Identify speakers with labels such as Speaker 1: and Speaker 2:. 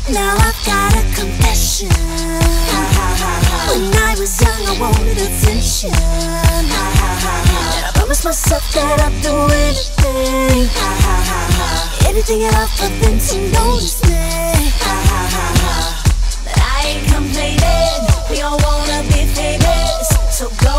Speaker 1: Now I've got a confession. When I was young I wanted attention. And I promised myself that I'd do anything, anything at all for them to notice me. But I ain't complaining, we all wanna be famous, so go